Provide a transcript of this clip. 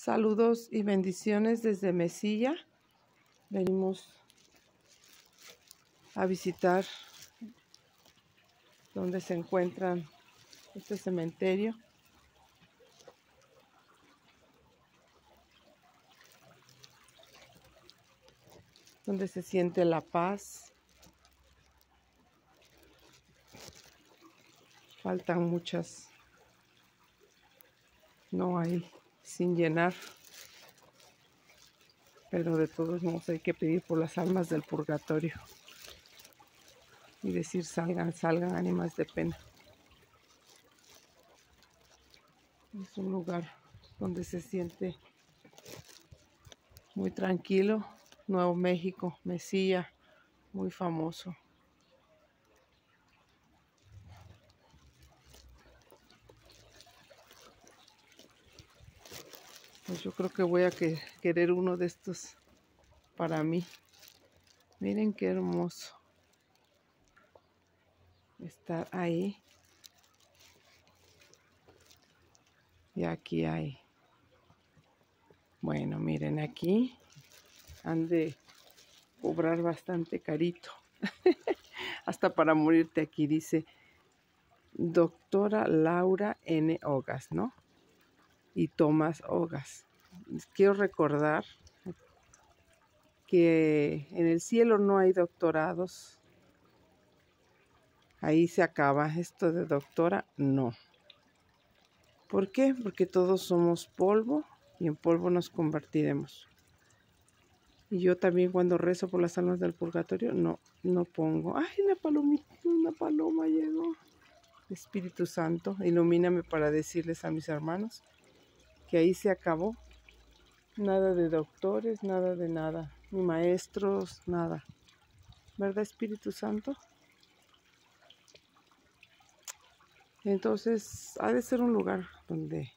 Saludos y bendiciones desde Mesilla. Venimos a visitar donde se encuentra este cementerio. Donde se siente la paz. Faltan muchas. No hay sin llenar. Pero de todos modos hay que pedir por las almas del purgatorio. Y decir salgan, salgan ánimas de pena. Es un lugar donde se siente muy tranquilo. Nuevo México, Mesilla, muy famoso. Pues yo creo que voy a querer uno de estos para mí. Miren qué hermoso estar ahí. Y aquí hay. Bueno, miren, aquí han de cobrar bastante carito. Hasta para morirte aquí dice doctora Laura N. Ogas, ¿no? Y Tomás Ogas. Quiero recordar que en el cielo no hay doctorados. Ahí se acaba. Esto de doctora, no. ¿Por qué? Porque todos somos polvo y en polvo nos convertiremos. Y yo también cuando rezo por las almas del purgatorio, no pongo. ¡Ay, una palomita! Una paloma llegó. Espíritu Santo, ilumíname para decirles a mis hermanos que ahí se acabó. Nada de doctores, nada de nada. Ni maestros, nada. ¿Verdad, Espíritu Santo? Entonces, ha de ser un lugar donde